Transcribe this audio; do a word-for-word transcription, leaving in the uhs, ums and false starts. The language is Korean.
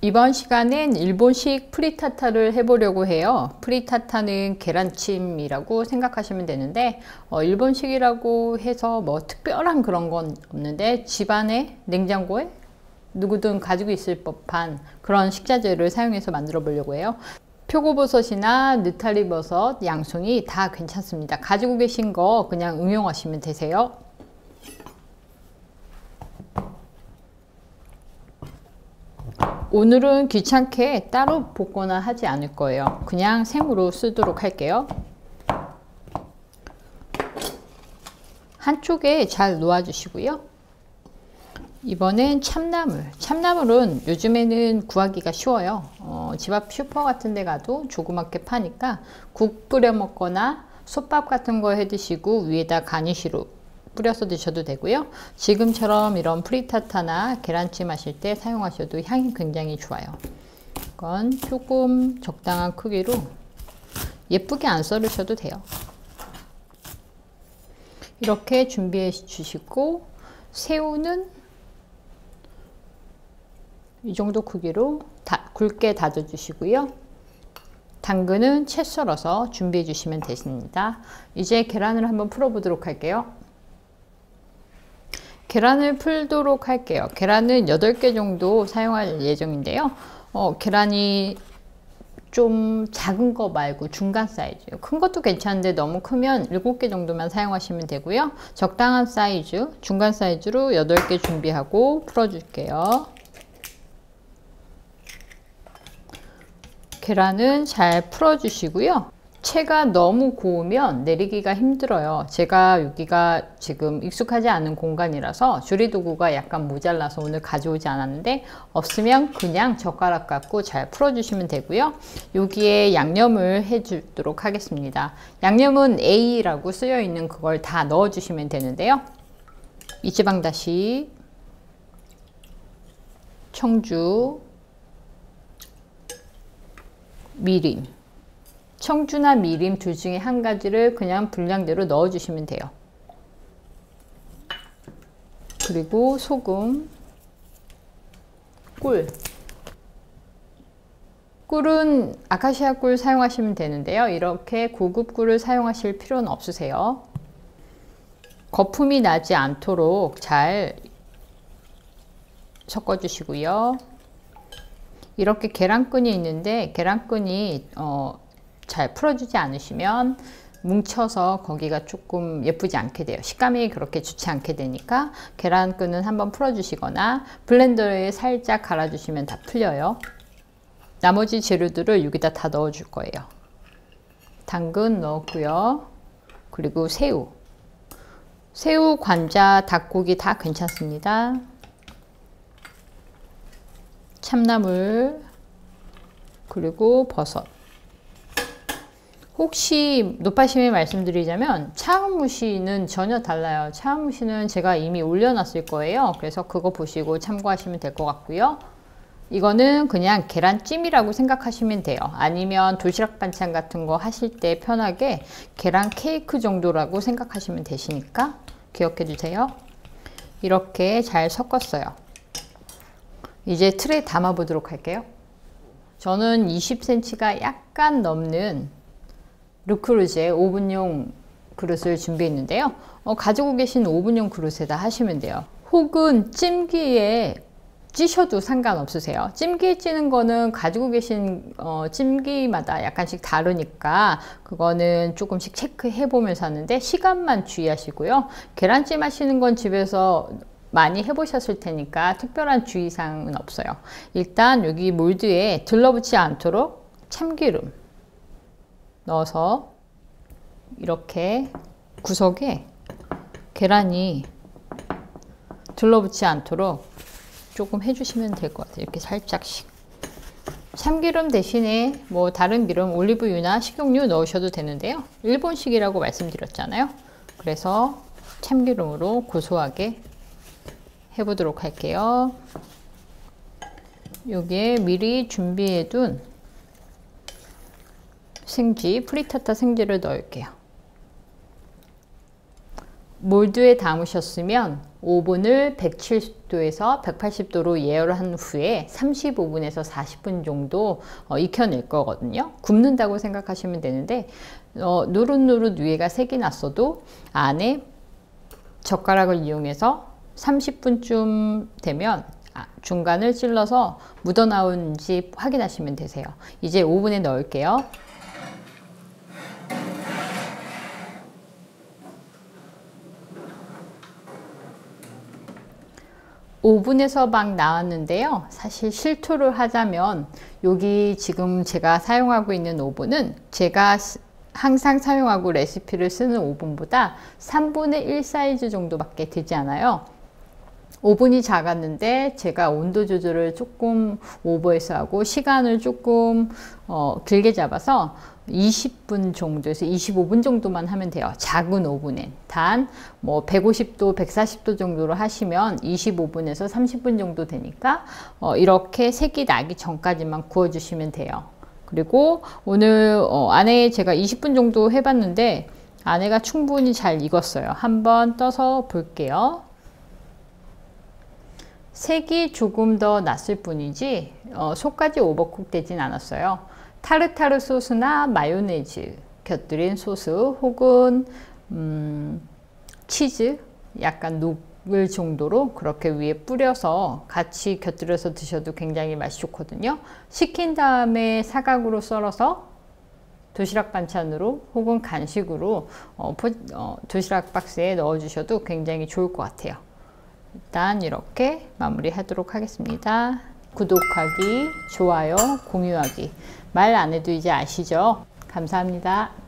이번 시간엔 일본식 프리타타를 해보려고 해요. 프리타타는 계란찜이라고 생각하시면 되는데 어, 일본식이라고 해서 뭐 특별한 그런 건 없는데 집안에 냉장고에 누구든 가지고 있을 법한 그런 식자재를 사용해서 만들어 보려고 해요. 표고버섯이나 느타리버섯, 양송이 다 괜찮습니다. 가지고 계신 거 그냥 응용하시면 되세요. 오늘은 귀찮게 따로 볶거나 하지 않을 거예요. 그냥 생으로 쓰도록 할게요. 한쪽에 잘 놓아 주시고요. 이번엔 참나물. 참나물은 요즘에는 구하기가 쉬워요. 어, 집 앞 슈퍼 같은 데 가도 조그맣게 파니까 국 끓여 먹거나 솥밥 같은 거 해 드시고 위에다 가니쉬로 뿌려서 드셔도 되고요. 지금처럼 이런 프리타타나 계란찜 하실 때 사용하셔도 향이 굉장히 좋아요. 이건 조금 적당한 크기로 예쁘게 안 썰으셔도 돼요. 이렇게 준비해 주시고 새우는 이 정도 크기로 다, 굵게 다져 주시고요. 당근은 채 썰어서 준비해 주시면 되십니다. 이제 계란을 한번 풀어 보도록 할게요. 계란을 풀도록 할게요. 계란은 여덟 개 정도 사용할 예정인데요. 어, 계란이 좀 작은 거 말고 중간 사이즈, 큰 것도 괜찮은데 너무 크면 일곱 개 정도만 사용하시면 되고요. 적당한 사이즈, 중간 사이즈로 여덟 개 준비하고 풀어줄게요. 계란은 잘 풀어주시고요. 채가 너무 고우면 내리기가 힘들어요. 제가 여기가 지금 익숙하지 않은 공간이라서 조리도구가 약간 모자라서 오늘 가져오지 않았는데 없으면 그냥 젓가락 갖고 잘 풀어주시면 되고요. 여기에 양념을 해주도록 하겠습니다. 양념은 A라고 쓰여 있는 그걸 다 넣어주시면 되는데요. 이지방다시, 청주, 미림, 청주나 미림 둘 중에 한 가지를 그냥 분량대로 넣어 주시면 돼요. 그리고 소금, 꿀. 꿀은 아카시아 꿀 사용하시면 되는데요. 이렇게 고급 꿀을 사용하실 필요는 없으세요. 거품이 나지 않도록 잘 섞어 주시고요. 이렇게 계란끈이 있는데 계란끈이 어, 잘 풀어주지 않으시면 뭉쳐서 거기가 조금 예쁘지 않게 돼요. 식감이 그렇게 좋지 않게 되니까 계란끈은 한번 풀어주시거나 블렌더에 살짝 갈아주시면 다 풀려요. 나머지 재료들을 여기다 다 넣어줄 거예요. 당근 넣었고요. 그리고 새우. 새우, 관자, 닭고기 다 괜찮습니다. 참나물, 그리고 버섯. 혹시 높아심에 말씀드리자면 차은무시는 전혀 달라요. 차은무시는 제가 이미 올려놨을 거예요. 그래서 그거 보시고 참고하시면 될 것 같고요. 이거는 그냥 계란찜이라고 생각하시면 돼요. 아니면 도시락 반찬 같은 거 하실 때 편하게 계란 케이크 정도라고 생각하시면 되시니까 기억해 주세요. 이렇게 잘 섞었어요. 이제 틀에 담아 보도록 할게요. 저는 이십 센티미터가 약간 넘는 르크루제 오븐용 그릇을 준비했는데요. 어, 가지고 계신 오븐용 그릇에다 하시면 돼요. 혹은 찜기에 찌셔도 상관없으세요. 찜기에 찌는 거는 가지고 계신 어, 찜기마다 약간씩 다르니까 그거는 조금씩 체크해 보면서 하는데 시간만 주의하시고요. 계란찜 하시는 건 집에서 많이 해보셨을 테니까 특별한 주의사항은 없어요. 일단 여기 몰드에 들러붙지 않도록 참기름 넣어서 이렇게 구석에 계란이 들러붙지 않도록 조금 해주시면 될 것 같아요. 이렇게 살짝씩. 참기름 대신에 뭐 다른 기름, 올리브유나 식용유 넣으셔도 되는데요. 일본식이라고 말씀드렸잖아요. 그래서 참기름으로 고소하게 해보도록 할게요. 여기에 미리 준비해둔 생지, 프리타타 생지를 넣을게요. 몰드에 담으셨으면 오븐을 백칠십 도에서 백팔십 도로 예열한 후에 삼십오 분에서 사십 분 정도 어, 익혀낼 거거든요. 굽는다고 생각하시면 되는데 어, 노릇노릇 위에가 색이 났어도 안에 젓가락을 이용해서 삼십 분쯤 되면 중간을 찔러서 묻어나온지 확인하시면 되세요. 이제 오븐에 넣을게요. 오븐에서 막 나왔는데요. 사실 실토를 하자면 여기 지금 제가 사용하고 있는 오븐은 제가 항상 사용하고 레시피를 쓰는 오븐보다 삼분의 일 사이즈 정도밖에 되지 않아요. 오븐이 작았는데 제가 온도 조절을 조금 오버해서 하고 시간을 조금 어, 길게 잡아서 이십 분 정도에서 이십오 분 정도만 하면 돼요. 작은 오븐엔. 단 뭐 백오십 도, 백사십 도 정도로 하시면 이십오 분에서 삼십 분 정도 되니까 어, 이렇게 색이 나기 전까지만 구워주시면 돼요. 그리고 오늘 어, 안에 제가 이십 분 정도 해봤는데 안에가 충분히 잘 익었어요. 한번 떠서 볼게요. 색이 조금 더 났을 뿐이지 어, 속까지 오버쿡 되진 않았어요. 타르타르 소스나 마요네즈 곁들인 소스 혹은 음, 치즈 약간 녹을 정도로 그렇게 위에 뿌려서 같이 곁들여서 드셔도 굉장히 맛이 좋거든요. 식힌 다음에 사각으로 썰어서 도시락 반찬으로 혹은 간식으로 어, 포, 어, 도시락 박스에 넣어 주셔도 굉장히 좋을 것 같아요. 일단 이렇게 마무리 하도록 하겠습니다. 구독하기, 좋아요, 공유하기 말 안 해도 이제 아시죠? 감사합니다.